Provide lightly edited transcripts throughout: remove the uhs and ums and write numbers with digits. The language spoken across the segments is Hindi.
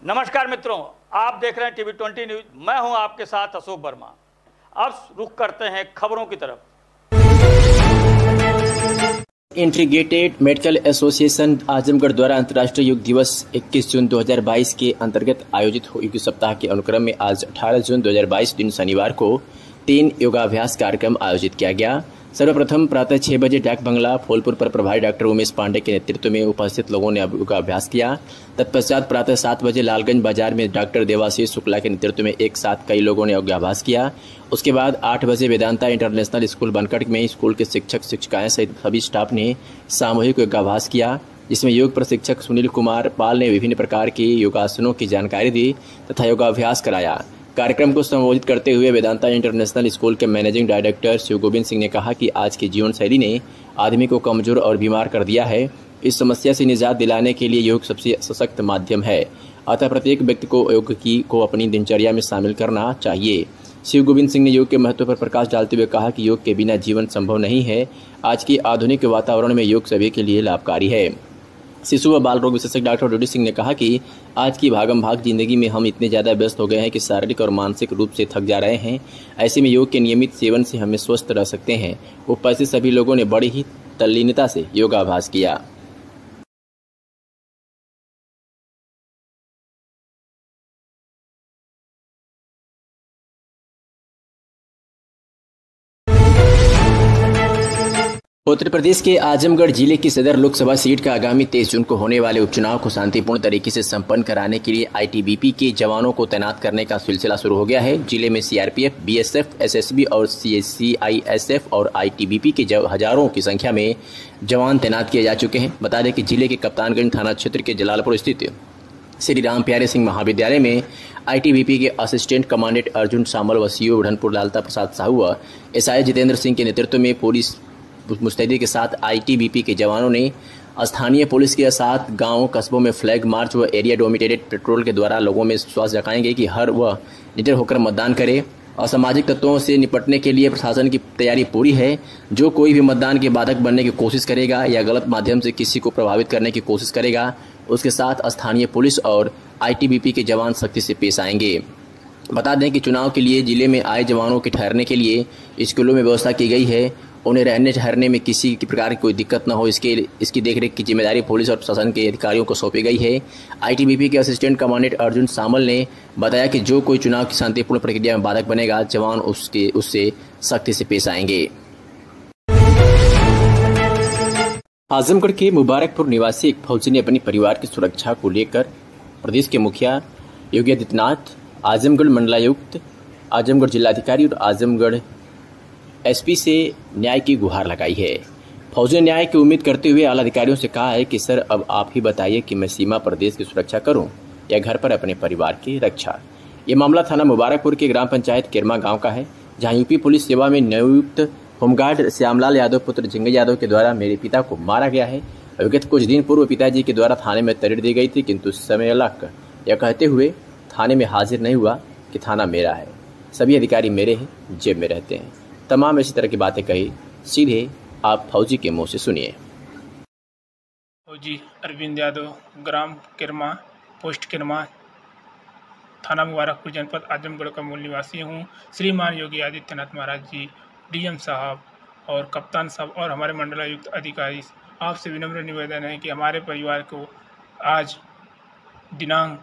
नमस्कार मित्रों, आप देख रहे हैं टीवी 20 न्यूज। मैं हूं आपके साथ अशोक वर्मा। अब रुख करते हैं खबरों की तरफ। इंटीग्रेटेड मेडिकल एसोसिएशन आजमगढ़ द्वारा अंतर्राष्ट्रीय योग दिवस 21 जून 2022 के अंतर्गत आयोजित योग सप्ताह के अनुक्रम में आज 18 जून 2022 दिन शनिवार को 3 योगाभ्यास कार्यक्रम आयोजित किया गया। सर्वप्रथम प्रातः 6 बजे डाक बंगला फूलपुर पर प्रभारी डॉक्टर उमेश पांडे के नेतृत्व में उपस्थित लोगों ने योगाभ्यास किया। तत्पश्चात प्रातः 7 बजे लालगंज बाजार में डॉक्टर देवाशीष शुक्ला के नेतृत्व में एक साथ कई लोगों ने योगाभ्यास किया। उसके बाद 8 बजे वेदांता इंटरनेशनल स्कूल बनकट में स्कूल के शिक्षक शिक्षिकाएं सहित सभी स्टाफ ने सामूहिक योगाभ्यास किया, जिसमें योग प्रशिक्षक सुनील कुमार पाल ने विभिन्न प्रकार की योगासनों की जानकारी दी तथा योगाभ्यास कराया। कार्यक्रम को संबोधित करते हुए वेदांता इंटरनेशनल स्कूल के मैनेजिंग डायरेक्टर शिव गोविंद सिंह ने कहा कि आज की जीवन शैली ने आदमी को कमजोर और बीमार कर दिया है। इस समस्या से निजात दिलाने के लिए योग सबसे सशक्त माध्यम है, अतः प्रत्येक व्यक्ति को योग को अपनी दिनचर्या में शामिल करना चाहिए। शिव गोविंद सिंह ने योग के महत्व पर प्रकाश डालते हुए कहा कि योग के बिना जीवन संभव नहीं है। आज के आधुनिक वातावरण में योग सभी के लिए लाभकारी है। शिशु व बाल रोग विशेषज्ञ डॉक्टर डीडी सिंह ने कहा कि आज की भागम भाग जिंदगी में हम इतने ज़्यादा व्यस्त हो गए हैं कि शारीरिक और मानसिक रूप से थक जा रहे हैं। ऐसे में योग के नियमित सेवन से हमें स्वस्थ रह सकते हैं। ऊपर से सभी लोगों ने बड़ी ही तल्लीनता से योगाभ्यास किया। उत्तर प्रदेश के आजमगढ़ जिले की सदर लोकसभा सीट का आगामी 23 जून को होने वाले उपचुनाव को शांतिपूर्ण तरीके से संपन्न कराने के लिए आईटीबीपी के जवानों को तैनात करने का सिलसिला शुरू हो गया है। जिले में सीआरपीएफ, बीएसएफ, एसएसबी और सीआईएसएफ और आईटीबीपी के हजारों की संख्या में जवान तैनात किए जा चुके हैं। बता दें कि जिले के कप्तानगंज थाना क्षेत्र के जलालपुर स्थित श्री राम प्यारे सिंह महाविद्यालय में आईटीबीपी के असिस्टेंट कमांडेंट अर्जुन सामल व सीओ उड़नपुर लालता प्रसाद साहू व एसआई जितेंद्र सिंह के नेतृत्व में पुलिस मुस्तैदी के साथ आईटीबीपी के जवानों ने स्थानीय पुलिस के साथ गांवों कस्बों में फ्लैग मार्च व एरिया डोमिनेटेड पेट्रोल के द्वारा लोगों में विश्वास जताएंगे कि हर वह निडर होकर मतदान करे। असामाजिक तत्वों से निपटने के लिए प्रशासन की तैयारी पूरी है। जो कोई भी मतदान के बाधक बनने की कोशिश करेगा या गलत माध्यम से किसी को प्रभावित करने की कोशिश करेगा, उसके साथ स्थानीय पुलिस और आईटीबीपी के जवान सख्ती से पेश आएंगे। बता दें कि चुनाव के लिए जिले में आए जवानों के ठहरने के लिए स्कूलों में व्यवस्था की गई है। उन्हें रहने ठहरने में किसी प्रकार की कोई दिक्कत न हो, इसकी देखरेख की जिम्मेदारी पुलिस और प्रशासन के अधिकारियों को सौंपी गई है। आईटीबीपी के असिस्टेंट कमांडेंट अर्जुन सामल ने बताया कि जो कोई चुनाव की शांतिपूर्ण प्रक्रिया में बाधक बनेगा, जवान उससे सख्ती से पेश आएंगे। आजमगढ़ के मुबारकपुर निवासी एक फौजी ने अपने परिवार की सुरक्षा को लेकर प्रदेश के मुखिया योगी आदित्यनाथ, आजमगढ़ मंडलायुक्त, आजमगढ़ जिलाधिकारी और आजमगढ़ एसपी से न्याय की गुहार लगाई है। फौजी ने न्याय की उम्मीद करते हुए आला अधिकारियों से कहा है कि सर, अब आप ही बताइए कि मैं सीमा पर देश की सुरक्षा करूं या घर पर अपने परिवार की रक्षा। ये मामला थाना मुबारकपुर के ग्राम पंचायत किरमा गांव का है, जहां यूपी पुलिस सेवा में नियुक्त होमगार्ड श्यामलाल यादव पुत्र झिंगे यादव के द्वारा मेरे पिता को मारा गया है। विगत कुछ दिन पूर्व पिताजी के द्वारा थाने में तहरीर दी गई थी, किंतु समय अलग यह कहते हुए थाने में हाजिर नहीं हुआ कि थाना मेरा है, सभी अधिकारी मेरे हैं, जेब में रहते हैं। तमाम इसी तरह की बातें कही। सीधे आप फौजी के मुंह से सुनिए। फौजी अरविंद यादव, ग्राम किरमा, पोस्ट किरमा, थाना मुबारकपुर, जनपद आजमगढ़ का मूल निवासी हूँ। श्रीमान योगी आदित्यनाथ महाराज जी, डीएम साहब और कप्तान साहब और हमारे मंडलायुक्त अधिकारी, आपसे विनम्र निवेदन है कि हमारे परिवार को आज दिनांक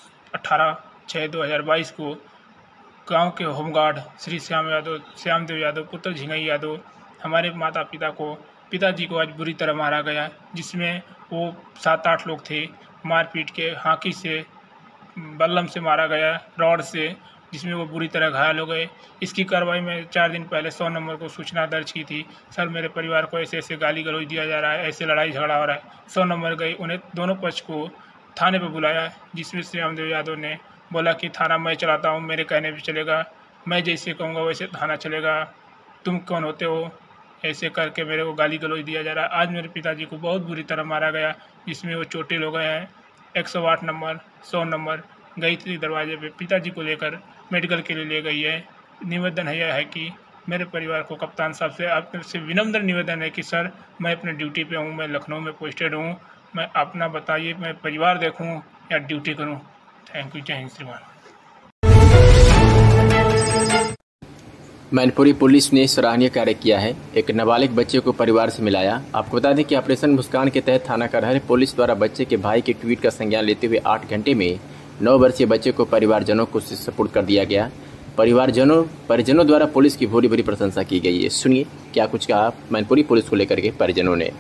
18/6/2022 को गांव के होमगार्ड श्री श्यामदेव यादव पुत्र झिंगई यादव, हमारे माता पिताजी को आज बुरी तरह मारा गया, जिसमें वो 7-8 लोग थे। मारपीट के हाकी से, बल्लम से मारा गया, रॉड से, जिसमें वो बुरी तरह घायल हो गए। इसकी कार्रवाई में 4 दिन पहले 100 नंबर को सूचना दर्ज की थी। सर, मेरे परिवार को ऐसे ऐसे गाली गलौज दिया जा रहा है, ऐसे लड़ाई झगड़ा हो रहा है। 100 नंबर गई, उन्हें दोनों पक्ष को थाने पर बुलाया, जिसमें श्यामदेव यादव ने बोला कि थाना मैं चलाता हूँ, मेरे कहने पे चलेगा, मैं जैसे कहूँगा वैसे थाना चलेगा, तुम कौन होते हो, ऐसे करके मेरे को गाली गलौज दिया जा रहा है। आज मेरे पिताजी को बहुत बुरी तरह मारा गया, जिसमें वो चोटिल हो गए हैं। 108 नंबर, 100 नंबर गई थी दरवाजे पे, पिताजी को लेकर मेडिकल के लिए ले गई है। निवेदन है यह है कि मेरे परिवार को कप्तान साहब से आपसे विनम्र निवेदन है कि सर, मैं अपने ड्यूटी पे हूँ, मैं लखनऊ में पोस्टेड हूँ, मैं अपना बताइए, मैं परिवार देखूँ या ड्यूटी करूँ। Thank you. जय हिंद श्रीमान। मैनपुरी पुलिस ने सराहनीय कार्य किया है। एक नाबालिग बच्चे को परिवार से मिलाया। आपको बता दें कि ऑपरेशन मुस्कान के तहत थाना करहर पुलिस द्वारा बच्चे के भाई के ट्वीट का संज्ञान लेते हुए 8 घंटे में 9 वर्षीय बच्चे को परिवारजनों को सुपुर्द कर दिया गया। परिजनों द्वारा पुलिस की भूरी भूरी प्रशंसा की गई है। सुनिए क्या कुछ कहा मैनपुरी पुलिस को लेकर के परिजनों ने।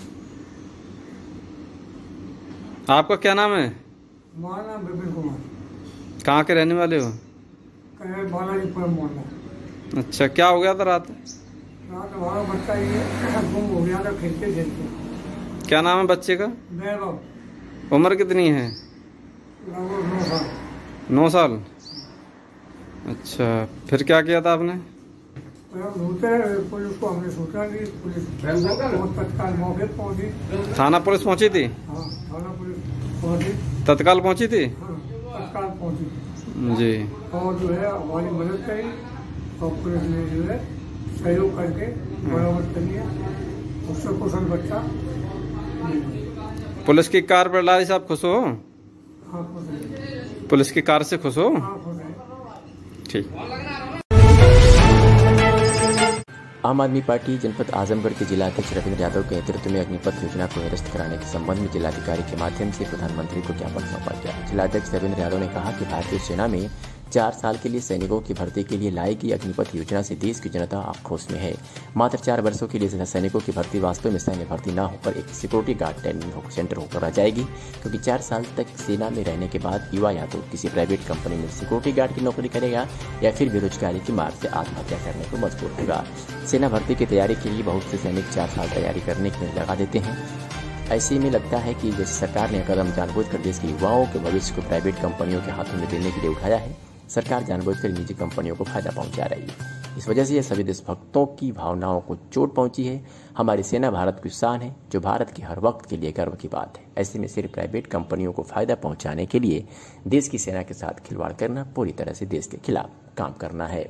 आपका क्या नाम है? हमारा नाम विपिन कुमार। कहाँ के रहने वाले हो? बालाजीपुरम मोहल्ला। अच्छा, क्या हो गया था रात? रात हमारा बच्चा ये गुम हो गया था खेलते खेलते। क्या नाम है बच्चे का? वैभव। उम्र कितनी है? लगभग 9 साल। 9 साल। अच्छा, फिर क्या किया था आपने? पुलिस को हमने सूचना दी। पुलिस तत्काल मौके पहुंची। थाना पुलिस पहुंची थी? हाँ, थाना पुलिस पहुंची। तत्काल पहुंची थी? हाँ, तत्काल पहुंची जी। और जो है हमारी मदद करी और पुलिस ने जो है सहयोग करके बरामद कर लिया। उससे कुशल बच्चा। पुलिस की कार पर लारी साहब खुश हो? हाँ, खुश है। पुलिस की कार से खुश हो? हाँ, खुश है। ठीक। आम आदमी पार्टी जनपद आजमगढ़ के जिलाध्यक्ष रविंद्र यादव के नेतृत्व में अग्निपथ योजना को निरस्त कराने के संबंध में जिलाधिकारी के माध्यम से प्रधानमंत्री को ज्ञापन सौंपा गया। जिलाध्यक्ष रविंद्र यादव ने कहा कि भारतीय सेना में 4 साल के लिए सैनिकों की भर्ती के लिए लाई गई अग्निपथ योजना से देश की जनता आक्रोश में है। मात्र 4 वर्षों के लिए सैनिकों की भर्ती वास्तव में सैन्य भर्ती न होकर एक सिक्योरिटी गार्ड ट्रेनिंग सेंटर होकर रह जाएगी, क्योंकि 4 साल तक सेना में रहने के बाद युवा या तो किसी प्राइवेट कंपनी में सिक्योरिटी गार्ड की नौकरी करेगा या फिर बेरोजगारी की मार से आत्महत्या करने को मजबूर होगा। सेना भर्ती की तैयारी के लिए बहुत से सैनिक 4 साल तैयारी करने के लिए लगा देते हैं। ऐसे में लगता है कि जैसे सरकार ने कदम जानबूझकर देश के युवाओं के भविष्य को प्राइवेट कंपनियों के हाथों में देने के लिए उठाया है, सरकार जानबूझकर निजी कंपनियों को फायदा पहुंचा रही है। इस वजह से यह सभी देशभक्तों की भावनाओं को चोट पहुंची है। हमारी सेना भारत की शान है, जो भारत के हर वक्त के लिए गर्व की बात है। ऐसे में सिर्फ प्राइवेट कंपनियों को फायदा पहुंचाने के लिए देश की सेना के साथ खिलवाड़ करना पूरी तरह से देश के खिलाफ काम करना है।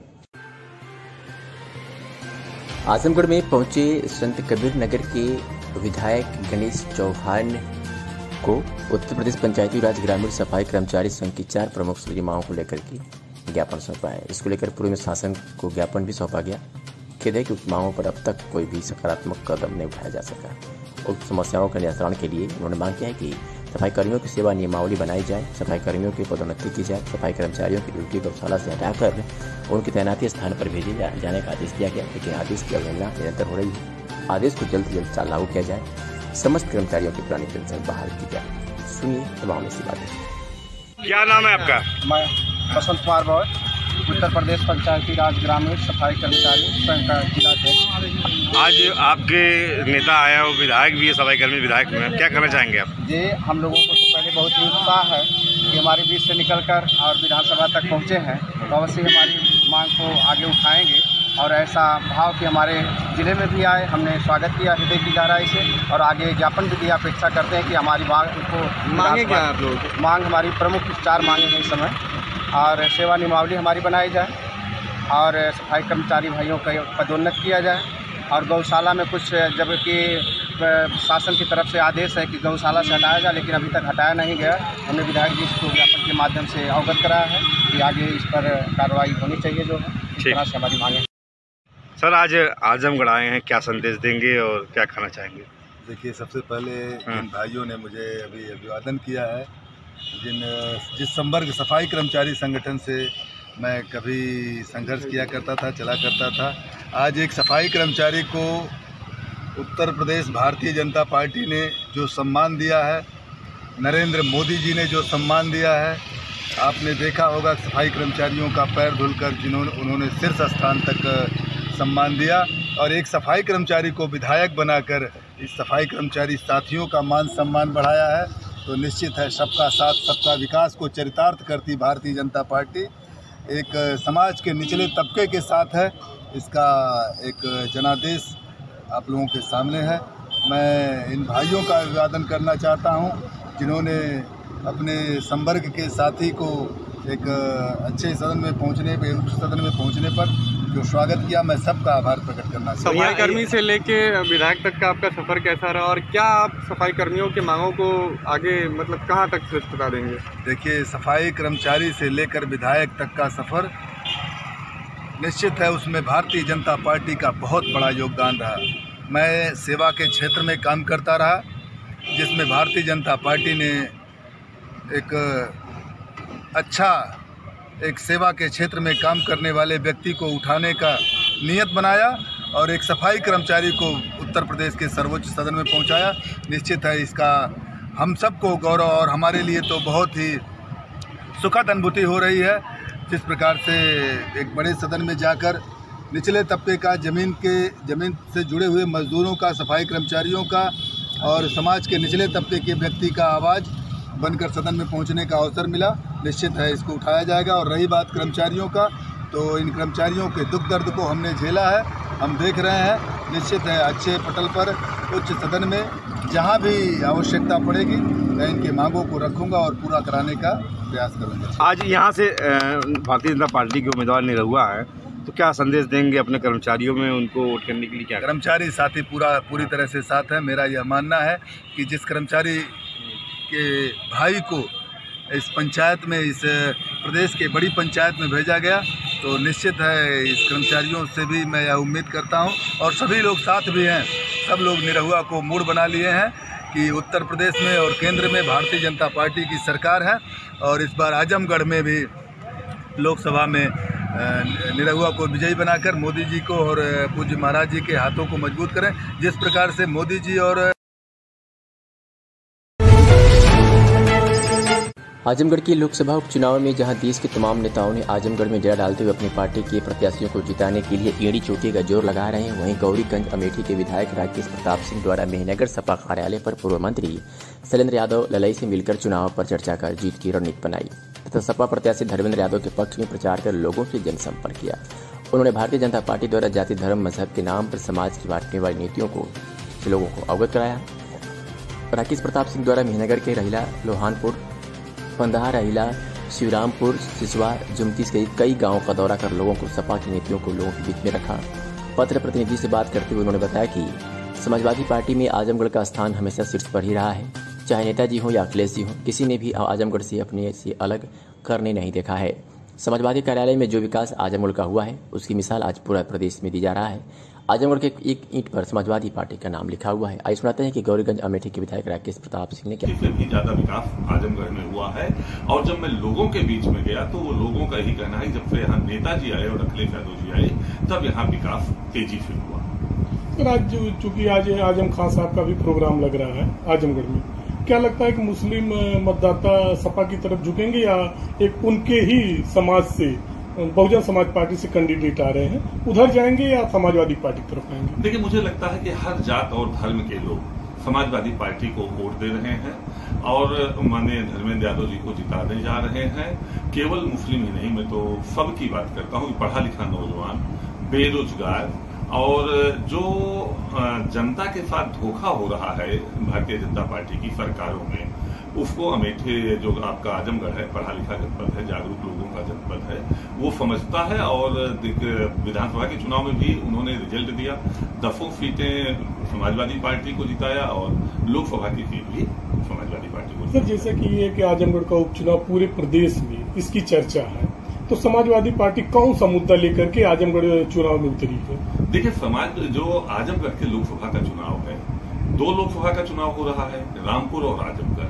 आजमगढ़ में पहुंचे संत कबीर नगर के विधायक गणेश चौहान को उत्तर प्रदेश पंचायती राज ग्रामीण सफाई कर्मचारी संघ की 4 प्रमुख श्री मांगों को लेकर के ज्ञापन सौंपा है। इसको लेकर पूर्व में शासन को ज्ञापन भी सौंपा गया। खेद है कि उक्त मांगों पर अब तक कोई भी सकारात्मक कदम नहीं उठाया जा सका। उक्त समस्याओं के निराकरण के लिए उन्होंने मांग किया है कि सफाई कर्मियों की सेवा नियमावली बनाई जाए, सफाई कर्मियों की पदोन्नति की जाए, सफाई कर्मचारियों की ड्यूटी गौशाला से हटाकर उनकी तैनाती स्थान पर भेजे जाने का आदेश दिया गया, लेकिन आदेश की अवहेलना निरंतर हो रही है। आदेश को जल्द से जल्द लागू किया जाए, समस्त कर्मचारियों की पुरानी पेंशन बहाल की जाए। सुनिए तमाम ऐसी बातें। क्या नाम है आपका? मैं बसंत कुमार भौर, उत्तर प्रदेश पंचायती राज ग्रामीण सफाई कर्मचारी संघ का जिलाध्यक्ष। आज आपके नेता आया हो, विधायक भी है, सफाई कर्मी विधायक में, क्या कहना चाहेंगे आप? जी, हम लोगों को तो पहले बहुत ही उत्साह है कि हमारे बीच से निकलकर और विधानसभा तक पहुँचे हैं, तो अवश्य हमारी मांग को आगे उठाएंगे और ऐसा भाव कि हमारे ज़िले में भी आए। हमने स्वागत किया हृदय की गहराई से और आगे ज्ञापन भी दिया। अपेक्षा करते हैं कि हमारी मांग को मांगे क्या आप लोगों को? मांग हमारी प्रमुख 4 मांगे हैं इस समय, और सेवा नियमावली हमारी बनाई जाए और सफाई कर्मचारी भाइयों का पदोन्नत किया जाए और गौशाला में कुछ, जबकि शासन की तरफ से आदेश है कि गौशाला से हटाया जाए, लेकिन अभी तक हटाया नहीं गया। हमने विधायक जी को ज्ञापन के माध्यम से अवगत कराया है कि आगे इस पर कार्रवाई होनी चाहिए। जो है इस तरह से हमारी मांगे। सर, आज आजमगढ़ आए हैं, क्या संदेश देंगे और क्या कहना चाहेंगे? देखिए, सबसे पहले जिन भाइयों ने मुझे अभी अभिवादन किया है, जिस संवर्ग सफाई कर्मचारी संगठन से मैं कभी संघर्ष किया करता था, चला करता था, आज एक सफाई कर्मचारी को उत्तर प्रदेश भारतीय जनता पार्टी ने जो सम्मान दिया है, नरेंद्र मोदी जी ने जो सम्मान दिया है, आपने देखा होगा सफाई कर्मचारियों का पैर धुलकर उन्होंने शीर्ष स्थान तक सम्मान दिया और एक सफाई कर्मचारी को विधायक बनाकर इस सफाई कर्मचारी साथियों का मान सम्मान बढ़ाया है। तो निश्चित है सबका साथ सबका विकास को चरितार्थ करती भारतीय जनता पार्टी एक समाज के निचले तबके के साथ है। इसका एक जनादेश आप लोगों के सामने है। मैं इन भाइयों का अभिवादन करना चाहता हूं जिन्होंने अपने संवर्ग के साथी को एक अच्छे सदन में पहुंचने पर, उच्च सदन में पहुंचने पर जो स्वागत किया, मैं सबका आभार प्रकट करना चाहता हूँ। सफाई कर्मी से लेके विधायक तक का आपका सफर कैसा रहा और क्या आप सफाई कर्मियों की मांगों को आगे मतलब कहाँ तक श्रेष्ठता देंगे? देखिए, सफाई कर्मचारी से लेकर विधायक तक का सफर निश्चित है, उसमें भारतीय जनता पार्टी का बहुत बड़ा योगदान रहा। मैं सेवा के क्षेत्र में काम करता रहा, जिसमें भारतीय जनता पार्टी ने एक सेवा के क्षेत्र में काम करने वाले व्यक्ति को उठाने का नियत बनाया और एक सफाई कर्मचारी को उत्तर प्रदेश के सर्वोच्च सदन में पहुंचाया। निश्चित है, इसका हम सबको गौरव और हमारे लिए तो बहुत ही सुखद अनुभूति हो रही है। जिस प्रकार से एक बड़े सदन में जाकर निचले तबके का, जमीन से जुड़े हुए मजदूरों का, सफाई कर्मचारियों का और समाज के निचले तबके के व्यक्ति का आवाज़ बनकर सदन में पहुंचने का अवसर मिला। निश्चित है, इसको उठाया जाएगा। और रही बात कर्मचारियों का, तो इन कर्मचारियों के दुख दर्द को हमने झेला है, हम देख रहे हैं। निश्चित है, अच्छे पटल पर उच्च सदन में जहां भी आवश्यकता पड़ेगी मैं इनके मांगों को रखूंगा और पूरा कराने का प्रयास करूंगा। आज यहाँ से भारतीय जनता पार्टी के उम्मीदवार निरहुआ है, तो क्या संदेश देंगे अपने कर्मचारियों में, उनको वोट करने के लिए? क्या कर्मचारी साथी पूरी तरह से साथ है। मेरा यह मानना है कि जिस कर्मचारी के भाई को इस पंचायत में, इस प्रदेश के बड़ी पंचायत में भेजा गया, तो निश्चित है इस कर्मचारियों से भी मैं यह उम्मीद करता हूं और सभी लोग साथ भी हैं। सब लोग निरहुआ को मूड बना लिए हैं कि उत्तर प्रदेश में और केंद्र में भारतीय जनता पार्टी की सरकार है और इस बार आजमगढ़ में भी लोकसभा में निरहुआ को विजयी बनाकर मोदी जी को और पूज्य महाराज जी के हाथों को मजबूत करें। जिस प्रकार से मोदी जी और आजमगढ़ के लोकसभा उपचुनाव में जहां देश के तमाम नेताओं ने आजमगढ़ में डेरा डालते हुए अपनी पार्टी के प्रत्याशियों को जिताने के लिए एड़ी चोटी का जोर लगा रहे हैं, वहीं गौरीगंज अमेठी के विधायक राकेश प्रताप सिंह द्वारा मेहनगर सपा कार्यालय पर पूर्व मंत्री शैलेंद्र यादव ललई से मिलकर चुनाव पर चर्चा कर जीत की रणनीति बनाई तथा सपा प्रत्याशी धर्मेंद्र यादव के पक्ष में प्रचार कर लोगों से जनसंपर्क किया। उन्होंने भारतीय जनता पार्टी द्वारा जाति, धर्म, मजहब के नाम पर समाज की बांटने वाली नीतियों को लोगों को अवगत कराया। राकेश प्रताप सिंह द्वारा मेहनगर के रहीला, लोहानपुर, पंदहा, रहीला, शिवरामपुर, सिसवा, जुमती सहित कई गांवों का दौरा कर लोगों को सपा की नीतियों को लोगों के बीच में रखा। पत्र प्रतिनिधि से बात करते हुए उन्होंने बताया कि समाजवादी पार्टी में आजमगढ़ का स्थान हमेशा शीर्ष पर ही रहा है, चाहे नेताजी हो या अखिलेश जी हो, किसी ने भी आजमगढ़ से अपने से अलग करने नहीं देखा है। समाजवादी कार्यालय में जो विकास आजमगढ़ का हुआ है उसकी मिसाल आज पूरा प्रदेश में दी जा रहा है। आजमगढ़ के एक ईंट पर समाजवादी पार्टी का नाम लिखा हुआ है। आइए सुनाते हैं कि गौरीगंज अमेठी के विधायक राकेश प्रताप सिंह ने क्या। से भी ज्यादा विकास आजमगढ़ में हुआ है और जब मैं लोगों के बीच में गया तो वो लोगों का यही कहना है, जब से यहाँ नेताजी आए और अखिलेश यादव जी आए तब यहाँ विकास तेजी से हुआ। सर, आज चूंकि आज आजम खान साहब का भी प्रोग्राम लग रहा है आजमगढ़ में, क्या लगता है कि मुस्लिम मतदाता सपा की तरफ झुकेंगे या एक उनके ही समाज से, बहुजन समाज पार्टी से कैंडिडेट आ रहे हैं, उधर जाएंगे या समाजवादी पार्टी की तरफ आएंगे? देखिए, मुझे लगता है कि हर जात और धर्म के लोग समाजवादी पार्टी को वोट दे रहे हैं और माननीय धर्मेंद्र यादव जी को जिताने जा रहे हैं। केवल मुस्लिम ही नहीं, मैं तो सबकी बात करता हूँ। पढ़ा लिखा नौजवान, बेरोजगार और जो जनता के साथ धोखा हो रहा है भारतीय जनता पार्टी की सरकारों में, उसको अमेठी जो आपका आजमगढ़ है, पढ़ा लिखा जनपद है, जागरूक लोगों का जनपद है, वो समझता है। और विधानसभा के चुनाव में भी उन्होंने रिजल्ट दिया, 10 सीटें समाजवादी पार्टी को जिताया और लोकसभा की सीट भी समाजवादी पार्टी को। सर, जैसे कि ये कि आजमगढ़ का उपचुनाव पूरे प्रदेश में इसकी चर्चा है, तो समाजवादी पार्टी कौन सा मुद्दा लेकर के आजमगढ़ चुनाव में उतरी है? देखिए, जो आजमगढ़ के लोकसभा का चुनाव है, 2 लोकसभा का चुनाव हो रहा है, रामपुर और आजमगढ़।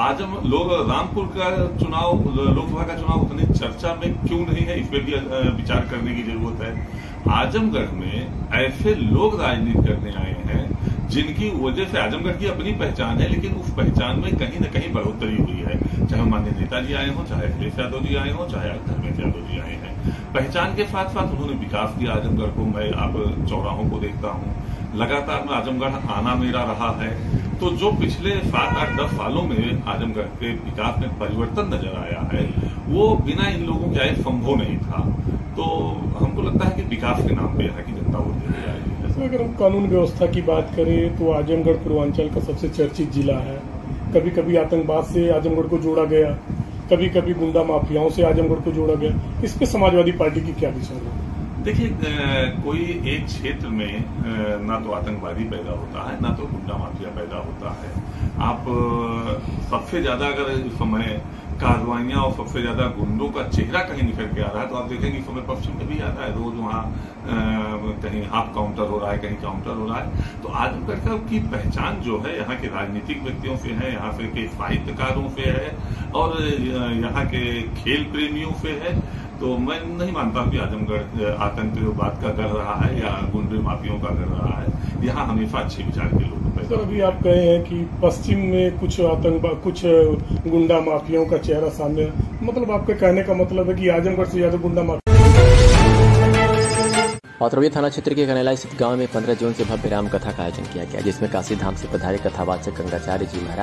रामपुर का चुनाव, लोकसभा का चुनाव उतनी चर्चा में क्यों नहीं है, इस पर भी विचार करने की जरूरत है। आजमगढ़ में ऐसे लोग राजनीति करने आए हैं जिनकी वजह से आजमगढ़ की अपनी पहचान है, लेकिन उस पहचान में कहीं न कहीं बढ़ोतरी हुई है। चाहे माननीय नेताजी आए हों, चाहे अखिलेश यादव जी आए हों, चाहे धर्मेंद्र यादव जी आए हैं, पहचान के साथ साथ उन्होंने विकास किया आजमगढ़ को। मैं आप चौराहों को देखता हूँ, लगातार आजमगढ़ आना मेरा रहा है। तो जो पिछले 7, 8, 10 सालों में आजमगढ़ के विकास में परिवर्तन नजर आया है, वो बिना इन लोगों के आए संभव नहीं था। तो हमको लगता है कि विकास के नाम पे यहाँ की जनता वोट देने जा रही है। अगर हम कानून व्यवस्था की बात करें तो आजमगढ़ पूर्वांचल का सबसे चर्चित जिला है। कभी कभी आतंकवाद से आजमगढ़ को जोड़ा गया, कभी कभी गुंडा माफियाओं से आजमगढ़ को जोड़ा गया। इस पे समाजवादी पार्टी की क्या विचार है? देखिए, कोई एक क्षेत्र में ना तो आतंकवादी पैदा होता है, ना तो गुंडा माफिया पैदा होता है। आप सबसे ज्यादा अगर इस समय कार्रवाइयां और सबसे ज्यादा गुंडों का चेहरा कहीं निकल के आ रहा है, तो आप देखेंगे इस समय पश्चिम में भी आ रहा है। रोज वहाँ कहीं हाफ काउंटर हो रहा है, कहीं काउंटर हो रहा है। तो आजमगढ़ की पहचान जो है यहाँ के राजनीतिक व्यक्तियों से है, यहाँ से के साहित्यकारों से है और यहाँ के खेल प्रेमियों से है। तो मैं नहीं मानता कि आजमगढ़ आतंकवाद का गढ़ रहा है या गुंडे माफियों का गढ़ रहा है। यहाँ हमेशा अच्छे विचार के लोग पैदा। सर, अभी आप कहे हैं कि पश्चिम में कुछ आतंकवाद, कुछ गुंडा माफियाओं का चेहरा सामने, मतलब आपके कहने का मतलब है कि आजमगढ़ से ज्यादा गुंडा माफिया। औतरविया थाना क्षेत्र के कनेला स्थित गांव में 15 जून से भव्य राम कथा का आयोजन किया गया, जिसमें काशी धाम से पधारे कथावाचक गंगाचार्य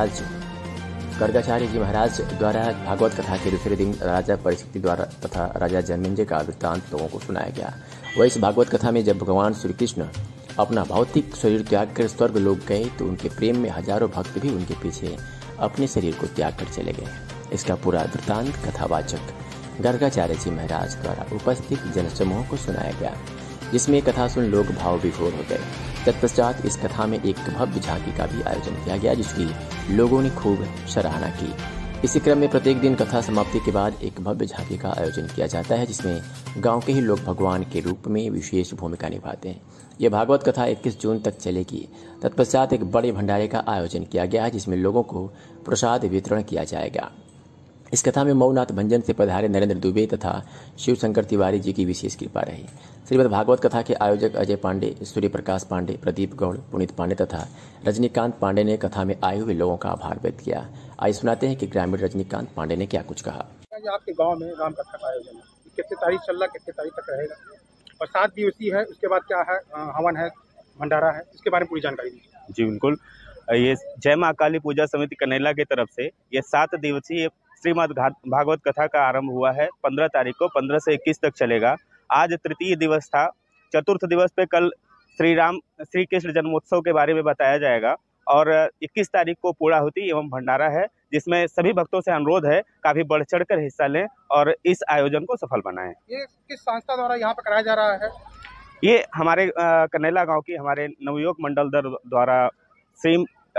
जी महाराज द्वारा भागवत कथा के दूसरे दिन राजा परिस्थिति द्वारा तथा राजा जन्मेंजय का वृत्तांत लोगों को सुनाया गया। वह इस भागवत कथा में जब भगवान श्री कृष्ण अपना भौतिक शरीर त्याग कर स्वर्ग लोग गए, तो उनके प्रेम में हजारों भक्त भी उनके पीछे अपने शरीर को त्याग कर चले गए। इसका पूरा वृत्तांत कथावाचक गर्गाचार्य जी महाराज द्वारा उपस्थित जनसमूह को सुनाया गया, जिसमें कथा सुन लोग भाव विभोर हो गए। तत्पश्चात इस कथा में एक भव्य झांकी का भी आयोजन किया गया, जिसकी लोगों ने खूब सराहना की। इसी क्रम में प्रत्येक दिन कथा समाप्ति के बाद एक भव्य झांकी का आयोजन किया जाता है, जिसमें गांव के ही लोग भगवान के रूप में विशेष भूमिका निभाते हैं। यह भागवत कथा 21 जून तक चलेगी। तत्पश्चात एक बड़े भंडारे का आयोजन किया गया है, जिसमें लोगों को प्रसाद वितरण किया जाएगा। इस कथा में मऊनाथ भंजन से पधारे नरेंद्र दुबे तथा शिव शंकर तिवारी जी की विशेष कृपा रही। श्रीमद् भागवत कथा के आयोजक अजय पांडे, सूर्य प्रकाश पांडे, प्रदीप गौड़, पुनीत पांडे तथा रजनीकांत पांडे ने कथा में आए हुए लोगों का आभार व्यक्त किया। आइए सुनाते हैं कि ग्रामीण रजनीकांत पांडे ने क्या कुछ कहा। आपके गाँव में राम कथा का आयोजन है, कितने तारीख चल रहा, कितने तारीख तक रहेगा और 7 दिवसीय है, उसके बाद क्या है, हवन है, भंडारा है, इसके बारे में पूरी जानकारी दीजिए। जी बिल्कुल, ये जय माँ काली पूजा समिति कनेला की तरफ से ये 7 दिवसीय श्रीमद् भागवत कथा का आरंभ हुआ है। 15 तारीख को 15 से 21 तक चलेगा। आज तृतीय दिवस था। चतुर्थ दिवस पे कल श्री कृष्ण जन्मोत्सव के बारे में बताया जाएगा और 21 तारीख को पूर्णाहुति एवं भंडारा है, जिसमें सभी भक्तों से अनुरोध है काफी बढ़ चढ़ कर हिस्सा लें और इस आयोजन को सफल बनाएं। ये किस संस्था द्वारा यहाँ पर कराया जा रहा है? ये हमारे कनेला गांव की हमारे नवयुवक मंडल द्वारा श्री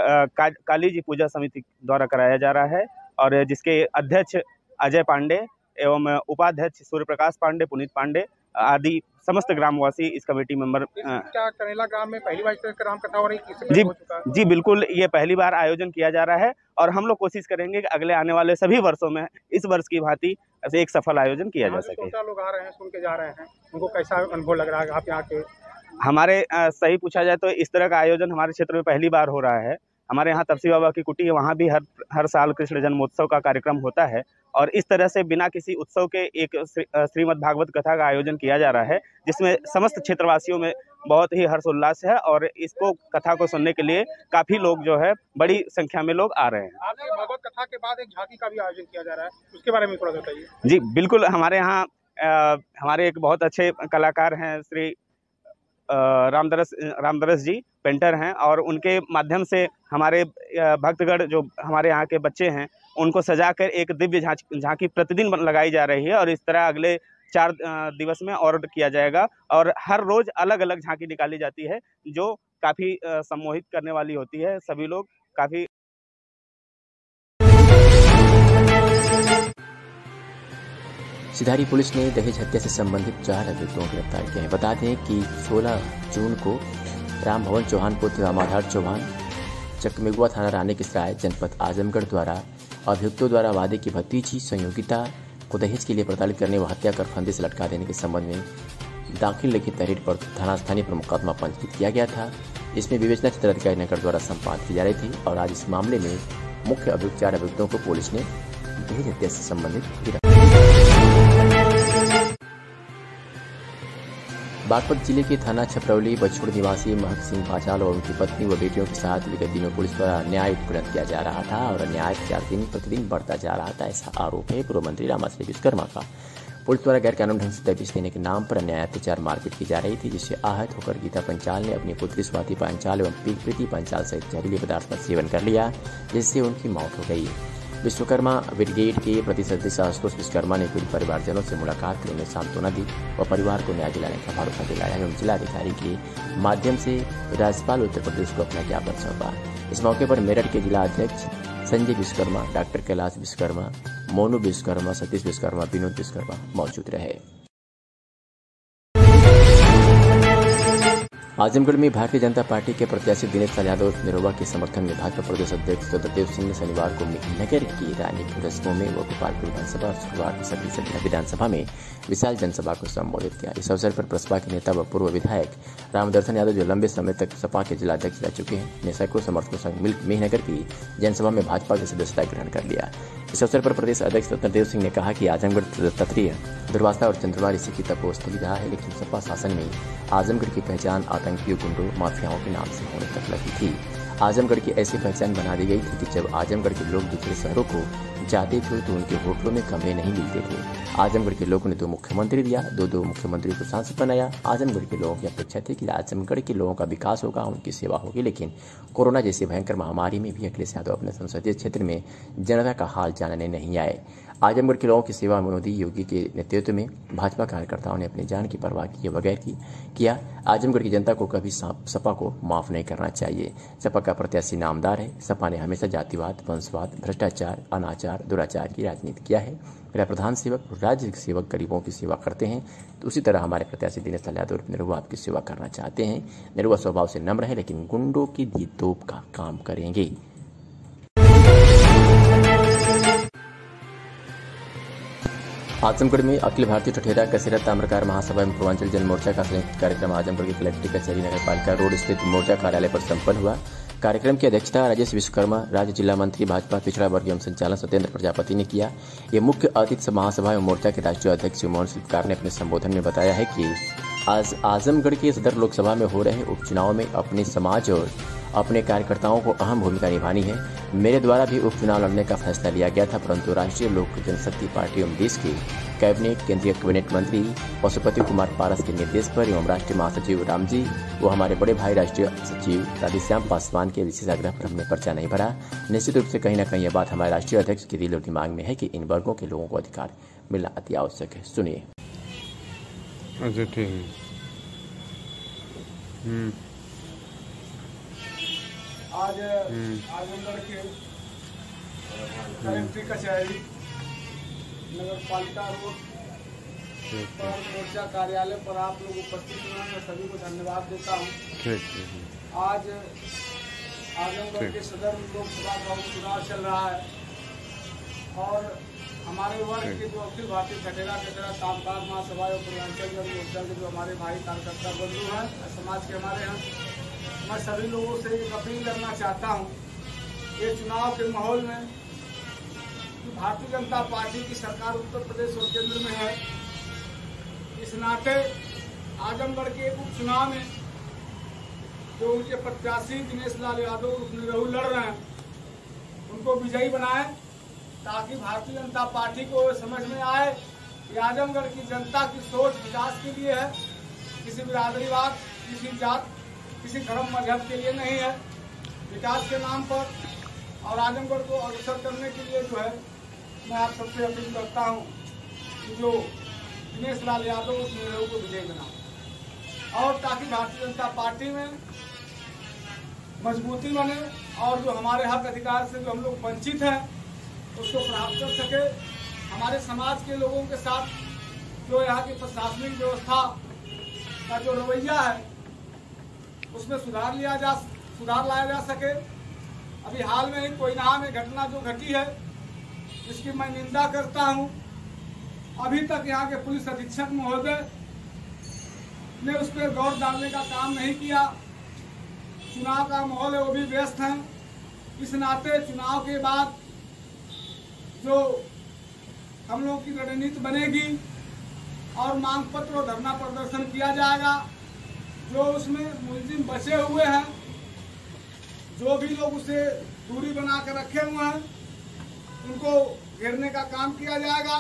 काली जी पूजा समिति द्वारा कराया जा रहा है और जिसके अध्यक्ष अजय पांडे एवं उपाध्यक्ष सूर्य प्रकाश पांडे, पुनीत पांडे आदि समस्त ग्रामवासी इस कमेटी मेंबर। क्या कनेला ग्राम में पहली बार इस तरह का राम कथा हो रही है? जी, जी बिल्कुल, ये पहली बार आयोजन किया जा रहा है और हम लोग कोशिश करेंगे कि अगले आने वाले सभी वर्षों में इस वर्ष की भांति एक सफल आयोजन किया जा सके। लोग आ रहे हैं, सुन के जा रहे हैं, उनको कैसा अनुभव लग रहा है आप यहाँ के? हमारे सही पूछा जाए तो इस तरह का आयोजन हमारे क्षेत्र में पहली बार हो रहा है। हमारे यहाँ तपसी बाबा की कुटी है, वहाँ भी हर साल कृष्ण जन्मोत्सव का कार्यक्रम होता है और इस तरह से बिना किसी उत्सव के एक श्रीमद् भागवत कथा का आयोजन किया जा रहा है, जिसमें समस्त क्षेत्रवासियों में बहुत ही हर्षोल्लास है और इसको कथा को सुनने के लिए काफी लोग जो है बड़ी संख्या में लोग आ रहे हैं। आपके भागवत कथा के बाद एक झांकी का भी आयोजन किया जा रहा है, उसके बारे में थोड़ा बताइए। जी बिल्कुल, हमारे यहाँ हमारे एक बहुत अच्छे कलाकार हैं श्री रामदरस जी पेंटर हैं और उनके माध्यम से हमारे भक्तगण जो हमारे यहाँ के बच्चे हैं उनको सजाकर एक दिव्य झांकी प्रतिदिन लगाई जा रही है और इस तरह अगले 4 दिवस में और किया जाएगा और हर रोज अलग अलग झांकी निकाली जाती है जो काफ़ी सम्मोहित करने वाली होती है। सभी लोग काफ़ी। सिधारी पुलिस ने दहेज हत्या से संबंधित 4 अभियुक्तों को गिरफ्तार किया है। बता दें कि 16 जून को राम भवन चौहान पुत्र रामाधार चौहान चकमेगुआ थाना रानी किसराय जनपद आजमगढ़ द्वारा अभियुक्तों द्वारा वादे की भतीजी संयोगिता को दहेज के लिए प्रताड़ित करने व हत्या कर फंदे से लटका देने के संबंध में दाखिल लिखित तहरीर पर थाना स्थानीय पर मुकदमा पंजीकृत किया गया था। इसमें विवेचना क्षेत्र अधिकारी नगर द्वारा संपादित की जा रही थी और आज इस मामले में मुख्य अभियुक्त 4 अभियुक्तों को पुलिस ने दहेज हत्या से संबंधित गिरफ्तार। बागपत जिले के थाना छपरौली बछुड़ निवासी महक सिंह पाचाल और उनकी पत्नी व बेटियों के साथ विगत दिनों पुलिस द्वारा अन्याय उत्पीड़न किया जा रहा था और अन्याय प्रतिदिन बढ़ता जा रहा था, ऐसा आरोप है पूर्व मंत्री रामाश्री विश्वकर्मा का। पुलिस द्वारा गैर कानूनी ढंग से दबिश देने के नाम पर अन्याय अत्याचार मारपीट की जा रही थी, जिससे आहत होकर गीता पंचाल ने अपनी पुत्री स्वाति पांचाल एवं प्रीति पांचाल सहित जहरीले पदार्थ का सेवन कर लिया, जिससे उनकी मौत हो गई। विश्वकर्मा ब्रिगेड के प्रति सदस्य आशुतोष विश्वकर्मा ने पीड़ित परिवारजनों से मुलाकात कर उन्हें सांत्वना दी व परिवार को न्याय दिलाने का भरोसा दिलाया एवं जिलाधिकारी के माध्यम से राज्यपाल उत्तर प्रदेश को अपना ज्ञापन सौंपा। इस मौके पर मेरठ के जिला अध्यक्ष संजय विश्वकर्मा, डॉक्टर कैलाश विश्वकर्मा, मोनू विश्वकर्मा, सतीश विश्वकर्मा, विनोद विश्वकर्मा मौजूद रहे। आजमगढ़ में भारतीय जनता पार्टी के प्रत्याशी दिनेश लाल यादव निरोवा के समर्थन में भाजपा प्रदेश अध्यक्ष सत्यदेव सिंह ने शनिवार को नगर की रानीपुर रस्मों में व गोपालपुर विधानसभा और शुक्रवार की सभी विधानसभा में विशाल जनसभा को संबोधित किया। इस अवसर पर प्रसपा के नेता व पूर्व विधायक रामदर्शन यादव, जो लंबे समय तक सपा के जिलाध्यक्ष रह चुके हैं, ने सैकड़ों समर्थकों संग मिलकर मेहनगर की जनसभा में भाजपा की सदस्यता ग्रहण कर लिया। इस अवसर पर प्रदेश अध्यक्ष सत्यदेव सिंह ने कहा कि आजमगढ़ तत्रीय, दुर्वासा और चंद्रमा ऋषि की तपोस्थली रहा है, लेकिन सपा शासन में आजमगढ़ की पहचान आतंकियों, गुंडों, माफियाओं के नाम से होने तक लगी थी। आजमगढ़ की ऐसी पहचान बना दी गई थी कि जब आजमगढ़ के लोग दूसरे शहरों को जाते थे तो उनके होटलों में कमरे नहीं मिलते थे। आजमगढ़ के लोगों ने 2 मुख्यमंत्री दिया, 2 मुख्यमंत्री को सांसद बनाया। आजमगढ़ के लोगों की अपेक्षा थी कि आजमगढ़ के लोगों का विकास होगा, उनकी सेवा होगी, लेकिन कोरोना जैसी भयंकर महामारी में भी अखिलेश यादव अपने संसदीय क्षेत्र में जनता का हाल जानने नहीं आए। आजमगढ़ के लोगों की सेवा मोदी योगी के नेतृत्व में भाजपा कार्यकर्ताओं ने अपनी जान की परवाह किए बगैर किया। आजमगढ़ की जनता को कभी सपा को माफ नहीं करना चाहिए। सपा का प्रत्याशी नामदार है। सपा ने हमेशा जातिवाद, वंशवाद, भ्रष्टाचार, अनाचार, दुराचार की राजनीति किया है। मेरा प्रधान सेवक, राज्य सेवक गरीबों की सेवा करते हैं, तो उसी तरह हमारे प्रत्याशी दिनेश लाल यादव निरुआ आपकी सेवा करना चाहते हैं। निरुआ स्वभाव से नम्र है, लेकिन गुंडों की दी तोप का काम करेंगे। आजमगढ़ में अखिल भारतीय ठठेरा कसेरा ताम्रकार महासभा एवं पूर्वांचल जन मोर्चा का संयुक्त कार्यक्रम आजमगढ़ के कलेक्ट्रेट कचहरी नगरपालिका रोड स्थित मोर्चा कार्यालय पर संपन्न हुआ। कार्यक्रम की अध्यक्षता राजेश विश्वकर्मा, राज्य जिला मंत्री भाजपा पिछड़ा वर्ग एवं संचालन सत्येंद्र प्रजापति ने किया। ये मुख्य अतिथि महासभा एवं मोर्चा के राष्ट्रीय अध्यक्ष मोहन शिल्पकार ने अपने संबोधन में बताया है कि आज आजमगढ़ के सदर लोकसभा में हो रहे उपचुनाव में अपने समाज और अपने कार्यकर्ताओं को अहम भूमिका निभानी है। मेरे द्वारा भी उपचुनाव लड़ने का फैसला लिया गया था, परंतु राष्ट्रीय लोक जनशक्ति पार्टी एवं देश के केंद्रीय कैबिनेट मंत्री पशुपति कुमार पारस के निर्देश पर एवं राष्ट्रीय महासचिव रामजी व हमारे बड़े भाई राष्ट्रीय सचिव राधेश्याम पासवान के विशेष आग्रह पर हमने पर्चा नहीं भरा। निश्चित रूप से कहीं न कहीं यह बात हमारे राष्ट्रीय अध्यक्ष के दिल और दिमाग में है कि इन वर्गों के लोगों को अधिकार मिलना अति आवश्यक है। सुनिए। अच्छा, ठीक है। आज आजमगढ़ के कलेक्ट्रेट कचहरी नगर पालिका रोड पर मोर्चा कार्यालय पर आप लोग उपस्थित हुए हैं। मैं सभी को धन्यवाद देता हूँ। आज आजमगढ़ के सदर लोकसभा का उपचुनाव चल रहा है और हमारे वर्ग के जो अखिल भारतीय ठठेरा कचहरा ताम्रकार महासभा और पूर्वांचल जन मोर्चा के जो हमारे भाई कार्यकर्ता बंधु हैं, समाज के हमारे हैं, मैं सभी लोगों से एक अपील करना चाहता हूं। ये चुनाव के माहौल में भारतीय जनता पार्टी की सरकार उत्तर प्रदेश और केंद्र में है, इस नाते आजमगढ़ के उपचुनाव में जो उनके प्रत्याशी दिनेश लाल यादव निरहू लड़ रहे हैं, उनको विजयी बनाए, ताकि भारतीय जनता पार्टी को समझ में आए कि आजमगढ़ की जनता की सोच विकास के लिए है, किसी बिरादरीवाद, किसी जात, किसी धर्म मजहब के लिए नहीं है। विकास के नाम पर और आजमगढ़ को अग्रसर करने के लिए जो है मैं आप सबसे अपील करता हूं कि जो दिनेश लाल यादव उस निरहू को विजयी बनाए और ताकि भारतीय जनता पार्टी में मजबूती बने और जो हमारे हक अधिकार से जो हम लोग वंचित हैं उसको प्राप्त कर सके। हमारे समाज के लोगों के साथ जो यहाँ की प्रशासनिक व्यवस्था का जो रवैया है उसमें सुधार लाया जा सके। अभी हाल में ही कोयना में घटना जो घटी है इसकी मैं निंदा करता हूं। अभी तक यहाँ के पुलिस अधीक्षक महोदय ने उस पर गौर डालने का काम नहीं किया। चुनाव का माहौल है, वो भी व्यस्त हैं। इस नाते चुनाव के बाद जो हम लोग की रणनीति बनेगी और मांग पत्र और धरना प्रदर्शन किया जाएगा। जो उसमें मुलजिम बचे हुए हैं, जो भी लोग उसे दूरी बना कर रखे हुए हैं, उनको घेरने का काम किया जाएगा।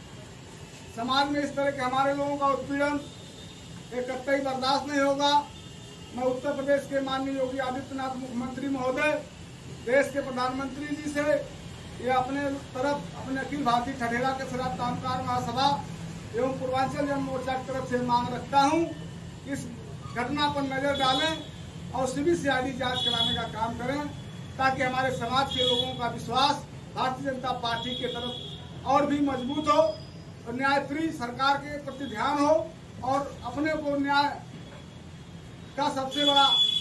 समाज में इस तरह के हमारे लोगों का उत्पीड़न एक कतई बर्दाश्त नहीं होगा। मैं उत्तर प्रदेश के माननीय योगी आदित्यनाथ मुख्यमंत्री महोदय, देश के प्रधानमंत्री जी से ये अपने तरफ अपने अखिल भारतीय ठठेरा के खिलाफ कामगार महासभा एवं पूर्वांचल जन मोर्चा की तरफ से मांग रखता हूँ, इस घटना पर नजर डालें और सीबीसीआईडी जांच कराने का काम करें, ताकि हमारे समाज के लोगों का विश्वास भारतीय जनता पार्टी की तरफ और भी मजबूत हो और न्यायप्रिय सरकार के प्रति ध्यान हो और अपने को न्याय का सबसे बड़ा